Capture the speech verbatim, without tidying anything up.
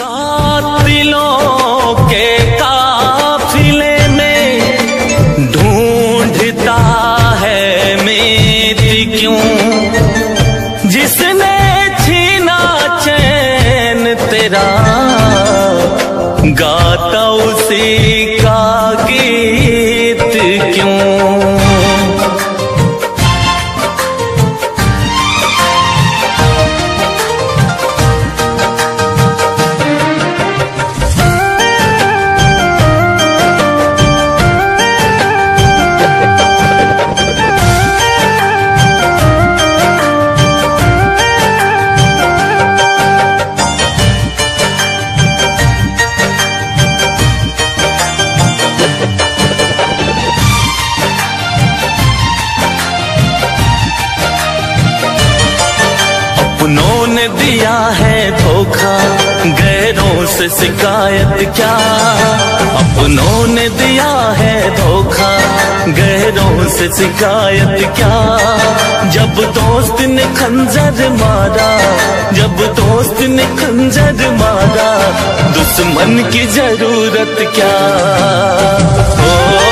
कातिलों के काफिले में ढूंढता है मेरी क्यों, जिसने छीना चैन तेरा गाता उसी का गीत क्यों। अपनों ने दिया है धोखा, गैरों से शिकायत क्या। अपनों ने दिया है धोखा, गैरों से शिकायत क्या। जब दोस्त ने खंजर मारा, जब दोस्त ने खंजर मारा, दुश्मन की जरूरत क्या। ओ